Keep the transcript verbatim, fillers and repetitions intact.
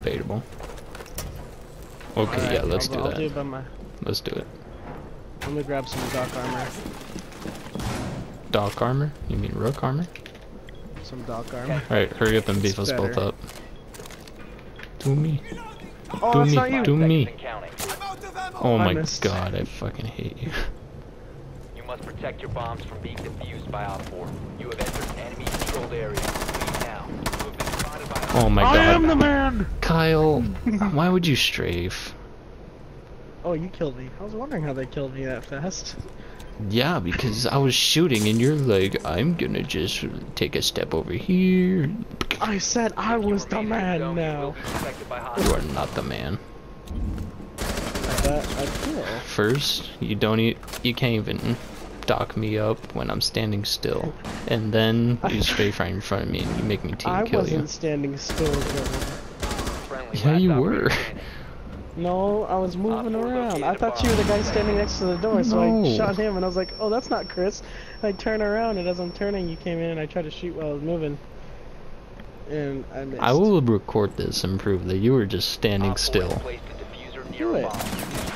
debatable. Okay, Alright, yeah, let's I'll, do I'll that. do it by my... Let's do it. Let me grab some dock armor. Dock armor? You mean rook armor? Some dock armor. Alright, hurry up and beef us better. both up. Do me. Oh, do that's me. not you. Do me. Oh I my missed. god, I fucking hate you. You must protect your bombs from being defused by Op four. You have entered an enemy-controlled area. Leave now. You have been spotted by Oh my I god. am the man! Kyle, why would you strafe? Oh, you killed me. I was wondering how they killed me that fast. Yeah, because I was shooting and you're like, I'm gonna just take a step over here. I said I was the man now. You are not the man. I bet I'd kill. First, you don't e you can't even dock me up when I'm standing still, and then you strafe right in front of me and you make me team I kill wasn't you. standing still, Joe. Yeah, you were. No, I was moving around. I thought you were the guy standing next to the door, so No. I shot him and I was like, oh, that's not Chris. I turn around and as I'm turning, you came in and I tried to shoot while I was moving. And I missed. I will record this and prove that you were just standing still. Do it.